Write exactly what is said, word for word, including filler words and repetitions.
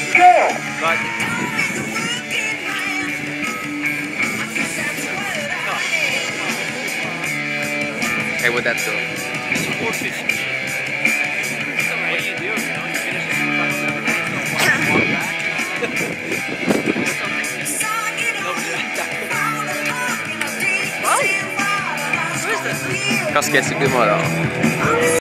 But Hey, what'd that do? it's four fifty. So what do you do? You know, you finish the semifinals and everything, so walk, walk back. Or something. Nobody like that. Wow! Who is this? Hva skal jeg si god morgen?